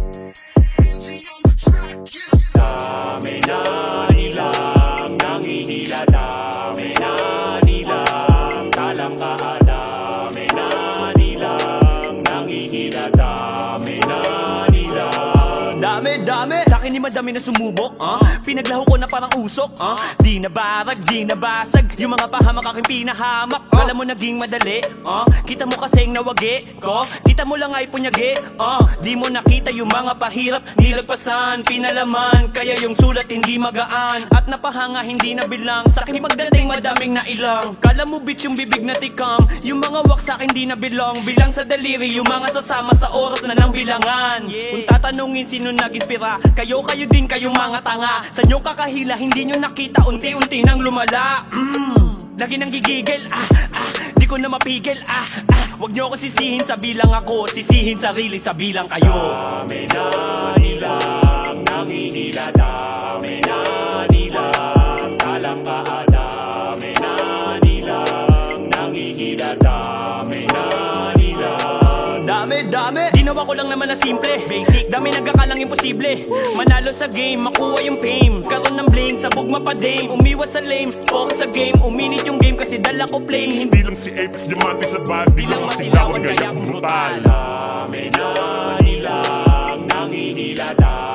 Dami na nilang nangihila, dami na nilang talangka, dami na nilang nangihila, dami na nilang. Dami sa'kin ni madami na sumubok, pinaglaho ko na parang usok, di nabarag, di nabasag yung mga pahamak aking pinahamak. Kala mo naging madali, kita mo kasing nawagi ko, kita mo lang ay punyagi, di mo nakita yung mga pahirap nilagpasan, pinalaman, kaya yung sulat hindi magaan at napahanga hindi na bilang. Sa'kin pagdating madaming nailang, kala mo bitch yung bibig na tikam, yung mga wak sa'kin di na bilong, bilang sa daliri yung mga sasama sa oras na ng bilangan. Kung tatanungin sino nag-inspira, kayo din kayong mga tanga, sa nyo kakahila hindi nyo nakita unti-unti nang lumala. Lagi nang gigigil, di ko na mapigil, wag nyo ako sisihin sa bilang ako, sisihin sarili sa bilang kayo. Dami na nilang nangihila, dami na nilang talangka, dami na nilang nangihila, dami na nilang. Dami ginawa ko lang naman na simple, basic, dami nagkakalang imposible, manalo sa game, makuha yung fame, karon ng blame, sabog mapadame, umiwas sa lame, focus sa game, uminit yung game kasi dala ko flame. Hindi lang si Apes diamante sa body, lang masilawan kaya kung brutal. Dami na nilang nangihila,